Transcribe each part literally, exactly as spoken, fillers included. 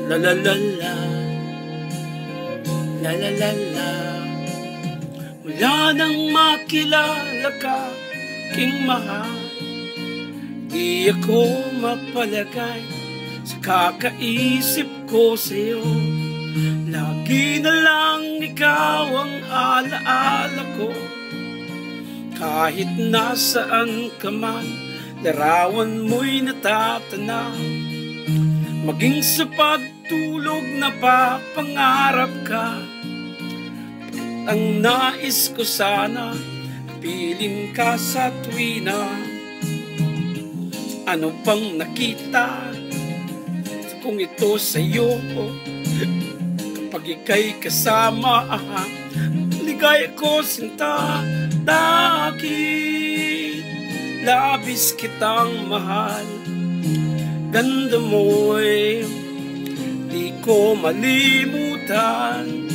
La la la la, la la la la. Mula nang makilala ka, king mahal, di ako mapalagay sa kakaisip ko sa'yo. Lagi na lang ikaw ang alaala ko. Kahit nasaan ka man, larawan mo'y natatanaw. Maging sa pagtulog na papangarap ka. Ang nais ko sana, kapiling ka sa tuwina. Ano bang nakita kung ito sa'yo? Kapag ika'y kasama, ligaya ko sinta. Dahil labis kitang mahal. Ganda mo'y di ko malimutan.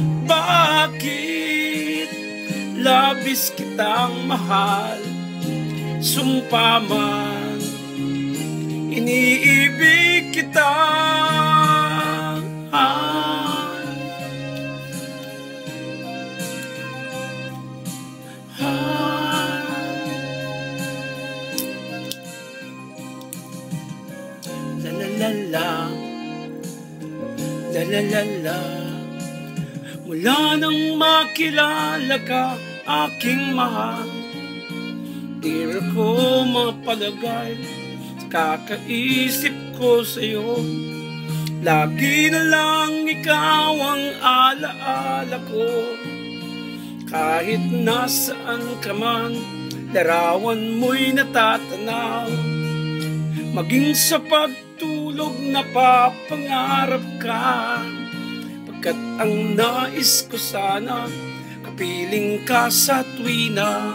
Bakit labis kitang mahal? Sumpa man, iniibig kita. Ah, ah. La la la la, la la la la. Mula nang makilala ka, aking mahal, di ko mapalagay sa kakaisip ko sa'yo. Lagi na lang ikaw ang alaala ko. Kahit nasaan ka man, larawan mo'y natatanaw. Maging sa pagtulog na papangarap ka. Pagkat ang nais ko sana, kapiling ka sa tuwina.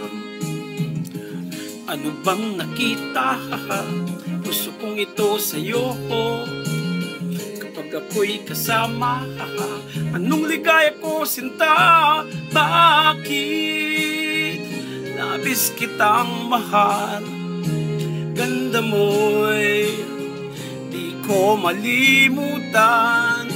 Ano bang nakita? Gusto kong ito sa'yo. Kapag ako'y kasama, anong ligaya ko sinta? Bakit labis kitang mahal? Ganda mo'y di ko malimutan.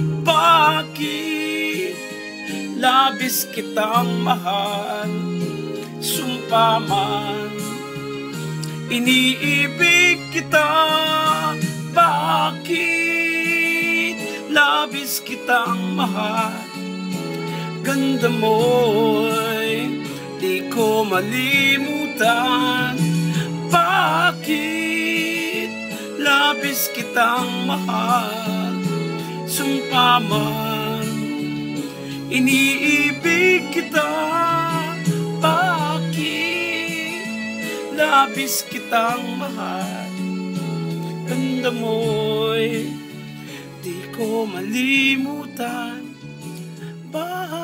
Bakit labis kitang mahal? Sumpa man, iniibig kita. Bakit labis kitang mahal? Ganda mo'y di ko malimutan. Bakit labis kitang mahal? Sumpa man, iniibig kita. Bakit labis kitang mahal? Ganda mo'y di ko malimutan. Bakit